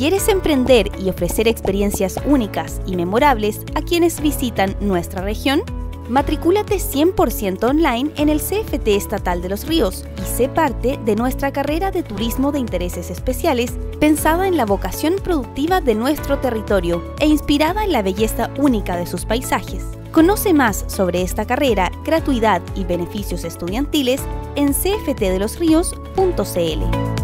¿Quieres emprender y ofrecer experiencias únicas y memorables a quienes visitan nuestra región? Matricúlate 100% online en el CFT Estatal de Los Ríos y sé parte de nuestra carrera de turismo de intereses especiales pensada en la vocación productiva de nuestro territorio e inspirada en la belleza única de sus paisajes. Conoce más sobre esta carrera, gratuidad y beneficios estudiantiles en cftdelosrios.cl.